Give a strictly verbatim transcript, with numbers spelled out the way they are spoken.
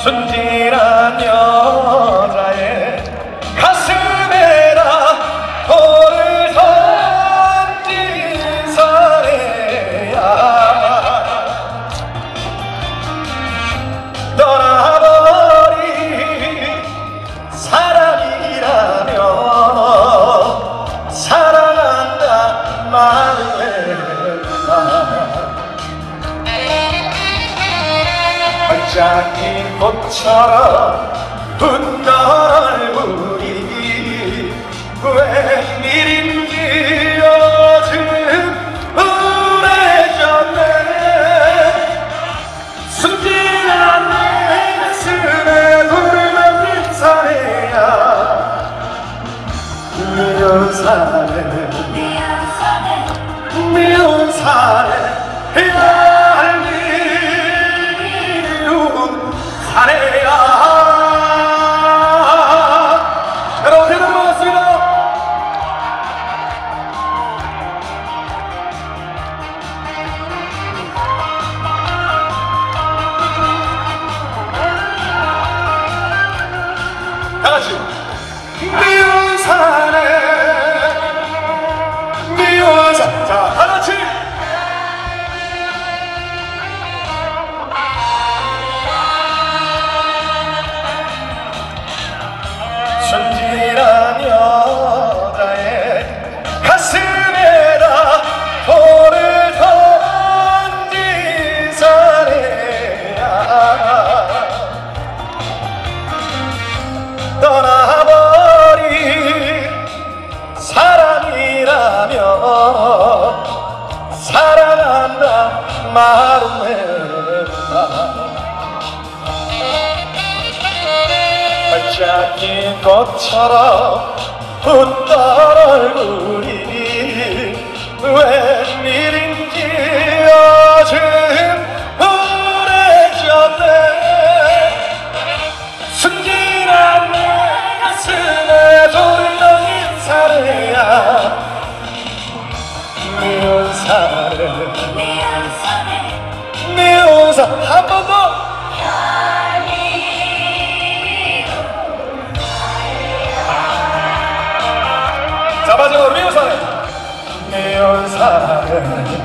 순진한 여자의 가슴에다 돌을 던진 사내야. 떠나버린 사람이라면 사랑한다 말을 했다. 반짝인 꽃처럼 붓던 얼굴이 웬일인지 요즘 우울해졌네. 순진한 내 가슴에 불을 던진 사내야. 미운 사내 미운 사내 사내야. 여러분 대단히 반갑습니다. 다같이 미운 사내 미운 사내. 자 다같이 순진한 여자의 가슴에다 돌을 던진 사내야. 떠나버린 사람이라면 사랑한다 말은 했다. 반짝인 꽃처럼 붓던 얼굴이 웬일인지 요즘 우울해졌네. 순진한 내 가슴에 돌을 던진 사내야. 미운 사내 미운 사내. 한 번 더. 자 마지막으로 미운 사내 미운 사내